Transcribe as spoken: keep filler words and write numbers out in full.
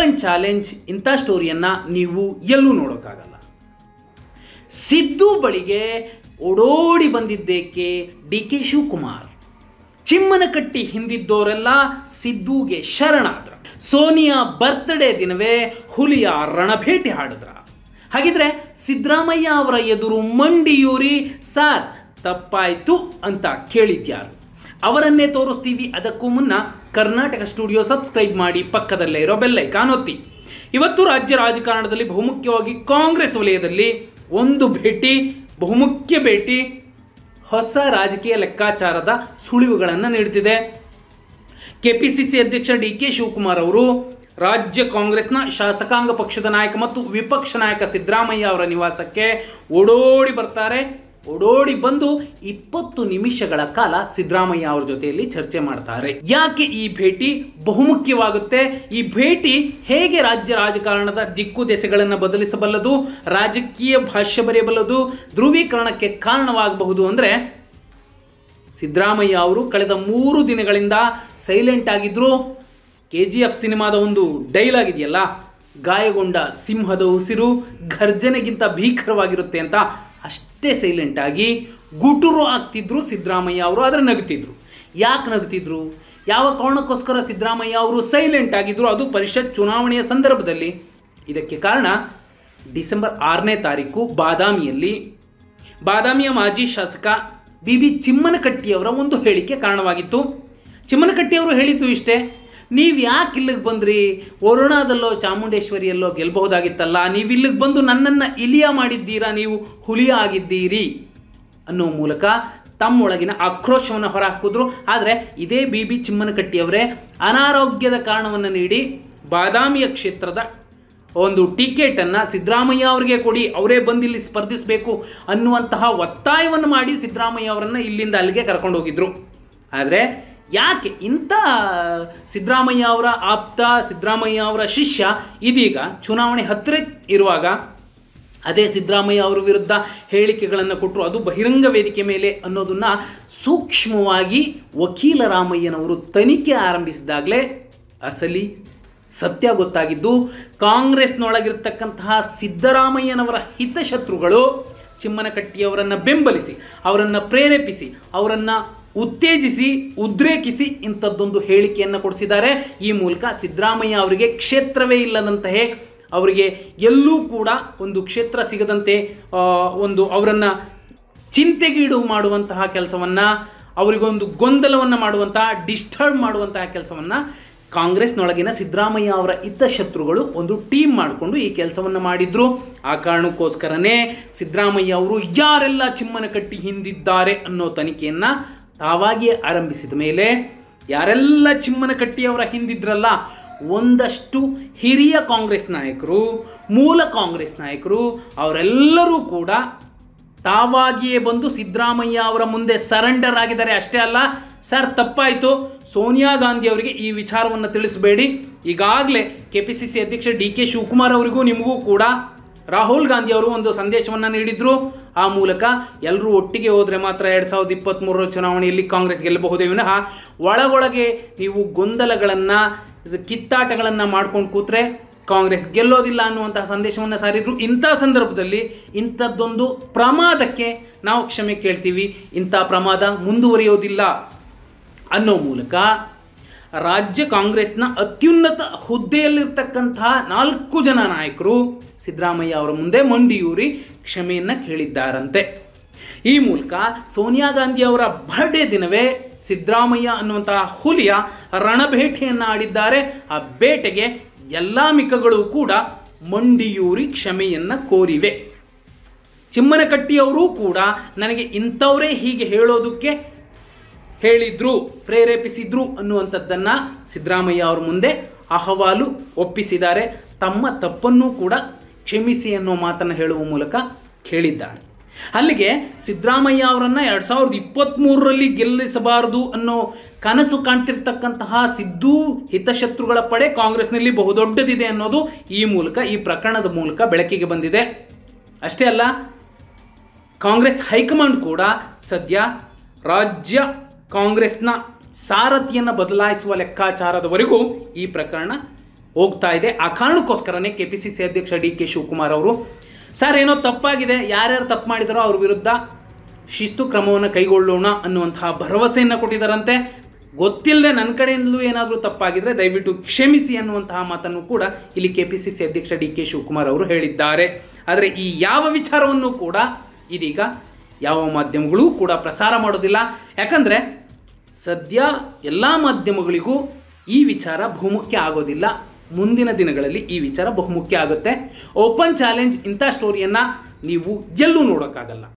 Open challenge ಇಂಥ ಸ್ಟೋರಿಯನ್ನು ನೀವು ಎಲ್ಲೂ ನೋಡೋಕ್ಕಾಗಲ್ಲ. ಸಿದ್ದು ಬಳಿಗೆ ಓಡೋಡಿ ಬಂದಿದ್ದೇಕೆ ಡಿ ಕೆ ಶಿವಕುಮಾರ್. ಚಿಮ್ಮನಕಟ್ಟಿ ಹಿಂದಿದ್ದವರೆಲ್ಲ ಸಿದ್ದುಗೆ ಶರಣಾದ್ರ. ಸೋನಿಯಾ ಬರ್ತ್ಡೇ ದಿನವೇ ಹುಲಿಯ ರಣಭೇಟಿ ಹಾಡಿದ್ರ. ಹಾಗಿದ್ರೆ ಸಿದ್ದರಾಮಯ್ಯ ಅವರ ಎದುರು ಮಂಡಿಯೂರಿ ಸಾರ್ ತಪ್ಪಾಯಿತು ಅಂತ ಕೇಳಿದ್ಯಾರು? ಅವರನ್ನೇ ತೋರಿಸ್ತೀವಿ. ಅದಕ್ಕೂ ಮುನ್ನ ಕರ್ನಾಟಕ ಸ್ಟುಡಿಯೋ ಸಬ್ಸ್ಕ್ರೈಬ್ ಮಾಡಿ, ಪಕ್ಕದಲ್ಲೇ ಇರೋ ಬೆಲ್ಲೈಕಾನ್ ಒತ್ತಿ. ಇವತ್ತು ರಾಜ್ಯ ರಾಜಕಾರಣದಲ್ಲಿ ಬಹುಮುಖ್ಯವಾಗಿ ಕಾಂಗ್ರೆಸ್ ವಲಯದಲ್ಲಿ ಒಂದು ಭೇಟಿ, ಬಹುಮುಖ್ಯ ಭೇಟಿ ಹೊಸ ರಾಜಕೀಯ ಲೆಕ್ಕಾಚಾರದ ಸುಳಿವುಗಳನ್ನು ನೀಡುತ್ತಿದೆ. ಕೆಪಿಸಿಸಿ ಅಧ್ಯಕ್ಷ ಡಿ ಕೆ ಶಿವಕುಮಾರ್ ಅವರು ರಾಜ್ಯ ಕಾಂಗ್ರೆಸ್ನ ಶಾಸಕಾಂಗ ಪಕ್ಷದ ನಾಯಕ ಮತ್ತು ವಿಪಕ್ಷ ನಾಯಕ ಸಿದ್ದರಾಮಯ್ಯ ಅವರ ನಿವಾಸಕ್ಕೆ ಓಡೋಡಿ ಬರ್ತಾರೆ. ಓಡೋಡಿ ಬಂದು ಇಪ್ಪತ್ತು ನಿಮಿಷಗಳ ಕಾಲ ಸಿದ್ದರಾಮಯ್ಯ ಅವರ ಜೊತೆಯಲ್ಲಿ ಚರ್ಚೆ ಮಾಡ್ತಾರೆ. ಯಾಕೆ ಈ ಭೇಟಿ ಬಹುಮುಖ್ಯವಾಗುತ್ತೆ? ಈ ಭೇಟಿ ಹೇಗೆ ರಾಜ್ಯ ರಾಜಕಾರಣದ ದಿಕ್ಕು ದೆಸೆಗಳನ್ನು ಬದಲಿಸಬಲ್ಲದು, ರಾಜಕೀಯ ಭಾಷ್ಯ ಬರೆಯಬಲ್ಲದು, ಧ್ರುವೀಕರಣಕ್ಕೆ ಕಾರಣವಾಗಬಹುದು ಅಂದರೆ, ಸಿದ್ದರಾಮಯ್ಯ ಅವರು ಕಳೆದ ಮೂರು ದಿನಗಳಿಂದ ಸೈಲೆಂಟ್ ಆಗಿದ್ರು. ಕೆ ಜಿ ಎಫ್ ಸಿನಿಮಾದ ಒಂದು ಡೈಲಾಗ್ ಇದೆಯಲ್ಲ, ಗಾಯಗೊಂಡ ಸಿಂಹದ ಉಸಿರು ಘರ್ಜನೆಗಿಂತ ಭೀಕರವಾಗಿರುತ್ತೆ ಅಂತ, ಅಷ್ಟೇ ಸೈಲೆಂಟಾಗಿ ಗುಟುರು ಆಗ್ತಿದ್ರು ಸಿದ್ದರಾಮಯ್ಯ ಅವರು. ಆದರೆ ನಗ್ತಿದ್ರು. ಯಾಕೆ ನಗ್ತಿದ್ರು? ಯಾವ ಕಾರಣಕ್ಕೋಸ್ಕರ ಸಿದ್ದರಾಮಯ್ಯ ಅವರು ಸೈಲೆಂಟ್ ಆಗಿದ್ರು? ಅದು ಪರಿಷತ್ ಚುನಾವಣೆಯ ಸಂದರ್ಭದಲ್ಲಿ. ಇದಕ್ಕೆ ಕಾರಣ ಡಿಸೆಂಬರ್ ಆರನೇ ತಾರೀಕು ಬಾದಾಮಿಯಲ್ಲಿ ಬಾದಾಮಿಯ ಮಾಜಿ ಶಾಸಕ ಬಿ ಬಿ ಚಿಮ್ಮನಕಟ್ಟಿಯವರ ಒಂದು ಹೇಳಿಕೆ ಕಾರಣವಾಗಿತ್ತು. ಚಿಮ್ಮನಕಟ್ಟಿಯವರು ಹೇಳಿದ್ದು ಇಷ್ಟೇ: ನೀವು ಯಾಕೆ ಇಲ್ಲಿಗೆ ಬಂದ್ರಿ? ವರುಣಾದಲ್ಲೋ ಚಾಮುಂಡೇಶ್ವರಿಯಲ್ಲೋ ಗೆಲ್ಲಬಹುದಾಗಿತ್ತಲ್ಲ, ನೀವು ಇಲ್ಲಿಗೆ ಬಂದು ನನ್ನನ್ನು ಇಲಿಯ ಮಾಡಿದ್ದೀರಾ, ನೀವು ಹುಲಿಯ ಆಗಿದ್ದೀರಿ ಅನ್ನೋ ಮೂಲಕ ತಮ್ಮೊಳಗಿನ ಆಕ್ರೋಶವನ್ನು ಹೊರಹಾಕಿದ್ರು. ಆದರೆ ಇದೇ ಬಿ ಬಿ ಚಿಮ್ಮನಕಟ್ಟಿಯವರೇ ಅನಾರೋಗ್ಯದ ಕಾರಣವನ್ನು ನೀಡಿ ಬಾದಾಮಿಯ ಕ್ಷೇತ್ರದ ಒಂದು ಟಿಕೆಟನ್ನು ಸಿದ್ದರಾಮಯ್ಯ ಅವರಿಗೆ ಕೊಡಿ, ಅವರೇ ಬಂದು ಇಲ್ಲಿ ಸ್ಪರ್ಧಿಸಬೇಕು ಅನ್ನುವಂತಹ ಒತ್ತಾಯವನ್ನು ಮಾಡಿ ಸಿದ್ದರಾಮಯ್ಯ ಅವರನ್ನು ಇಲ್ಲಿಂದ ಅಲ್ಲಿಗೆ ಕರ್ಕೊಂಡು ಹೋಗಿದ್ರು. ಆದರೆ ಯಾಕೆ ಇಂಥ ಸಿದ್ದರಾಮಯ್ಯ ಅವರ ಆಪ್ತ, ಸಿದ್ದರಾಮಯ್ಯ ಅವರ ಶಿಷ್ಯ ಇದೀಗ ಚುನಾವಣೆ ಹತ್ತಿರ ಇರುವಾಗ ಅದೇ ಸಿದ್ದರಾಮಯ್ಯ ಅವರ ವಿರುದ್ಧ ಹೇಳಿಕೆಗಳನ್ನು ಕೊಟ್ಟರು, ಅದು ಬಹಿರಂಗ ವೇದಿಕೆ ಮೇಲೆ ಅನ್ನೋದನ್ನು ಸೂಕ್ಷ್ಮವಾಗಿ ವಕೀಲ ರಾಮಯ್ಯನವರು ತನಿಖೆ ಆರಂಭಿಸಿದಾಗಲೇ ಅಸಲಿ ಸತ್ಯ ಗೊತ್ತಾಗಿದ್ದು. ಕಾಂಗ್ರೆಸ್ನೊಳಗಿರ್ತಕ್ಕಂತಹ ಸಿದ್ದರಾಮಯ್ಯನವರ ಹಿತಶತ್ರುಗಳು ಚಿಮ್ಮನಕಟ್ಟಿಯವರನ್ನು ಬೆಂಬಲಿಸಿ, ಅವರನ್ನು ಪ್ರೇರೇಪಿಸಿ, ಅವರನ್ನು ಉತ್ತೇಜಿಸಿ, ಉದ್ರೇಕಿಸಿ ಇಂಥದ್ದೊಂದು ಹೇಳಿಕೆಯನ್ನು ಕೊಡಿಸಿದ್ದಾರೆ. ಈ ಮೂಲಕ ಸಿದ್ದರಾಮಯ್ಯ ಅವರಿಗೆ ಕ್ಷೇತ್ರವೇ ಇಲ್ಲದಂತೆಯೇ, ಅವರಿಗೆ ಎಲ್ಲೂ ಕೂಡ ಒಂದು ಕ್ಷೇತ್ರ ಸಿಗದಂತೆ ಒಂದು ಅವರನ್ನು ಚಿಂತೆಗೀಡು ಮಾಡುವಂತಹ ಕೆಲಸವನ್ನು, ಅವರಿಗೊಂದು ಗೊಂದಲವನ್ನು ಮಾಡುವಂತಹ, ಡಿಸ್ಟರ್ಬ್ ಮಾಡುವಂತಹ ಕೆಲಸವನ್ನು ಕಾಂಗ್ರೆಸ್ನೊಳಗಿನ ಸಿದ್ದರಾಮಯ್ಯ ಅವರ ಹಿತಶತ್ರುಗಳು ಒಂದು ಟೀಮ್ ಮಾಡಿಕೊಂಡು ಈ ಕೆಲಸವನ್ನು ಮಾಡಿದ್ರು. ಆ ಕಾರಣಕ್ಕೋಸ್ಕರನೇ ಸಿದ್ದರಾಮಯ್ಯ ಅವರು ಯಾರೆಲ್ಲ ಚಿಮ್ಮನಕಟ್ಟಿ ಹಿಂದಿದ್ದಾರೆ ಅನ್ನೋ ತನಿಖೆಯನ್ನು ತಾವಾಗಿಯೇ ಆರಂಭಿಸಿದ ಮೇಲೆ ಯಾರೆಲ್ಲ ಚಿಮ್ಮನಕಟ್ಟಿಯವರ ಹಿಂದಿದ್ರಲ್ಲ, ಒಂದಷ್ಟು ಹಿರಿಯ ಕಾಂಗ್ರೆಸ್ ನಾಯಕರು, ಮೂಲ ಕಾಂಗ್ರೆಸ್ ನಾಯಕರು, ಅವರೆಲ್ಲರೂ ಕೂಡ ತಾವಾಗಿಯೇ ಬಂದು ಸಿದ್ದರಾಮಯ್ಯ ಅವರ ಮುಂದೆ ಸರೆಂಡರ್ ಆಗಿದ್ದಾರೆ. ಅಷ್ಟೇ ಅಲ್ಲ, ಸರ್ ತಪ್ಪಾಯಿತು, ಸೋನಿಯಾ ಗಾಂಧಿ ಅವರಿಗೆ ಈ ವಿಚಾರವನ್ನು ತಿಳಿಸಬೇಡಿ. ಈಗಾಗಲೇ ಕೆ ಪಿ ಸಿ ಸಿ ಅಧ್ಯಕ್ಷ ಡಿ ಕೆ ಶಿವಕುಮಾರ್ ಅವರಿಗೂ ನಿಮಗೂ ಕೂಡ ರಾಹುಲ್ ಗಾಂಧಿ ಅವರು ಒಂದು ಸಂದೇಶವನ್ನು ನೀಡಿದ್ರು. ಆ ಮೂಲಕ ಎಲ್ಲರೂ ಒಟ್ಟಿಗೆ ಹೋದರೆ ಮಾತ್ರ ಎರಡು ಸಾವಿರದ ಇಪ್ಪತ್ತ್ಮೂರರ ಚುನಾವಣೆಯಲ್ಲಿ ಕಾಂಗ್ರೆಸ್ ಗೆಲ್ಲಬಹುದೇ ವಿನಃ ಒಳಗೊಳಗೆ ನೀವು ಗೊಂದಲಗಳನ್ನು, ಕಿತ್ತಾಟಗಳನ್ನು ಮಾಡ್ಕೊಂಡು ಕೂತ್ರೆ ಕಾಂಗ್ರೆಸ್ ಗೆಲ್ಲೋದಿಲ್ಲ ಅನ್ನುವಂತಹ ಸಂದೇಶವನ್ನು ಸಾರಿದ್ರು. ಇಂಥ ಸಂದರ್ಭದಲ್ಲಿ ಇಂಥದ್ದೊಂದು ಪ್ರಮಾದಕ್ಕೆ ನಾವು ಕ್ಷಮೆ ಕೇಳ್ತೀವಿ, ಇಂಥ ಪ್ರಮಾದ ಮುಂದುವರಿಯೋದಿಲ್ಲ ಅನ್ನೋ ಮೂಲಕ ರಾಜ್ಯ ಕಾಂಗ್ರೆಸ್ನ ಅತ್ಯುನ್ನತ ಹುದ್ದೆಯಲ್ಲಿರ್ತಕ್ಕಂತಹ ನಾಲ್ಕು ಜನ ನಾಯಕರು ಸಿದ್ದರಾಮಯ್ಯ ಅವರ ಮುಂದೆ ಮಂಡಿಯೂರಿ ಕ್ಷಮೆಯನ್ನು ಕೇಳಿದ್ದಾರಂತೆ. ಈ ಮೂಲಕ ಸೋನಿಯಾ ಗಾಂಧಿ ಅವರ ಬರ್ಡೇ ದಿನವೇ ಸಿದ್ದರಾಮಯ್ಯ ಅನ್ನುವಂತಹ ಹುಲಿಯ ರಣಭೇಟಿಯನ್ನು ಆಡಿದ್ದಾರೆ. ಆ ಬೇಟೆಗೆ ಎಲ್ಲ ಮಿಕ್ಕಗಳು ಕೂಡ ಮಂಡಿಯೂರಿ ಕ್ಷಮೆಯನ್ನು ಕೋರಿವೆ. ಚಿಮ್ಮನಕಟ್ಟಿಯವರೂ ಕೂಡ ನನಗೆ ಇಂಥವರೇ ಹೀಗೆ ಹೇಳೋದಕ್ಕೆ ಹೇಳಿದ್ರು, ಪ್ರೇರೇಪಿಸಿದ್ರು ಅನ್ನುವಂಥದ್ದನ್ನು ಸಿದ್ದರಾಮಯ್ಯ ಅವ್ರ ಮುಂದೆ ಅಹವಾಲು ಒಪ್ಪಿಸಿದ್ದಾರೆ. ತಮ್ಮ ತಪ್ಪನ್ನೂ ಕೂಡ ಕ್ಷಮಿಸಿ ಅನ್ನೋ ಮಾತನ್ನು ಹೇಳುವ ಮೂಲಕ ಹೇಳಿದ್ದಾರೆ. ಅಲ್ಲಿಗೆ ಸಿದ್ದರಾಮಯ್ಯ ಅವರನ್ನು ಎರಡು ಸಾವಿರದ ಇಪ್ಪತ್ತ್ಮೂರರಲ್ಲಿ ಗೆಲ್ಲಿಸಬಾರದು ಅನ್ನೋ ಕನಸು ಕಾಣ್ತಿರ್ತಕ್ಕಂತಹ ಸಿದ್ದು ಹಿತಶತ್ರುಗಳ ಪಡೆ ಕಾಂಗ್ರೆಸ್ನಲ್ಲಿ ಬಹುದೊಡ್ಡದಿದೆ ಅನ್ನೋದು ಈ ಮೂಲಕ, ಈ ಪ್ರಕರಣದ ಮೂಲಕ ಬೆಳಕಿಗೆ ಬಂದಿದೆ. ಅಷ್ಟೇ ಅಲ್ಲ, ಕಾಂಗ್ರೆಸ್ ಹೈಕಮಾಂಡ್ ಕೂಡ ಸದ್ಯ ರಾಜ್ಯ ಕಾಂಗ್ರೆಸ್ನ ಸಾರಥಿಯನ್ನು ಬದಲಾಯಿಸುವ ಲೆಕ್ಕಾಚಾರದವರೆಗೂ ಈ ಪ್ರಕರಣ ಹೋಗ್ತಾ ಇದೆ. ಆ ಕಾರಣಕ್ಕೋಸ್ಕರನೇ ಕೆ ಪಿ ಸಿ ಸಿ ಅಧ್ಯಕ್ಷ ಡಿ ಕೆ ಶಿವಕುಮಾರ್ ಅವರು ಸರ್ ಏನೋ ತಪ್ಪಾಗಿದೆ, ಯಾರ್ಯಾರು ತಪ್ಪು ಮಾಡಿದಾರೋ ಅವ್ರ ವಿರುದ್ಧ ಶಿಸ್ತು ಕ್ರಮವನ್ನು ಕೈಗೊಳ್ಳೋಣ ಅನ್ನುವಂತಹ ಭರವಸೆಯನ್ನು ಕೊಟ್ಟಿದ್ದಾರಂತೆ. ಗೊತ್ತಿಲ್ಲದೆ ನನ್ನ ಕಡೆಯಿಂದಲೂ ಏನಾದರೂ ತಪ್ಪಾಗಿದ್ರೆ ದಯವಿಟ್ಟು ಕ್ಷಮಿಸಿ ಅನ್ನುವಂತಹ ಮಾತನ್ನು ಕೂಡ ಇಲ್ಲಿ ಕೆ ಪಿ ಸಿ ಸಿ ಅಧ್ಯಕ್ಷ ಡಿ ಕೆ ಶಿವಕುಮಾರ್ ಅವರು ಹೇಳಿದ್ದಾರೆ. ಆದರೆ ಈ ಯಾವ ವಿಚಾರವನ್ನು ಕೂಡ ಇದೀಗ ಯಾವ ಮಾಧ್ಯಮಗಳೂ ಕೂಡ ಪ್ರಸಾರ ಮಾಡೋದಿಲ್ಲ. ಯಾಕಂದರೆ ಸದ್ಯ ಎಲ್ಲ ಮಾಧ್ಯಮಗಳಿಗೂ ಈ ವಿಚಾರ ಬಹುಮುಖ್ಯ ಆಗೋದಿಲ್ಲ. ಮುಂದಿನ ದಿನಗಳಲ್ಲಿ ಈ ವಿಚಾರ ಬಹುಮುಖ್ಯ ಆಗುತ್ತೆ. ಓಪನ್ ಚಾಲೆಂಜ್ ಇಂಥ ಸ್ಟೋರಿಯನ್ನು ನೀವು ಎಲ್ಲೂ ನೋಡೋಕ್ಕಾಗಲ್ಲ.